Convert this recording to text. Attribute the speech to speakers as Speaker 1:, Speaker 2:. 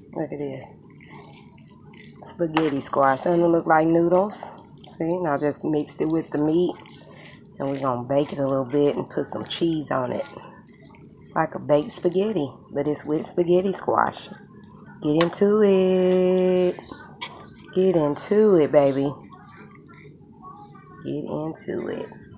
Speaker 1: Look at this. Spaghetti squash. Doesn't it look like noodles? See, now just mixed it with the meat. And we're going to bake it a little bit and put some cheese on it. Like a baked spaghetti, but it's with spaghetti squash. Get into it. Get into it, baby. Get into it.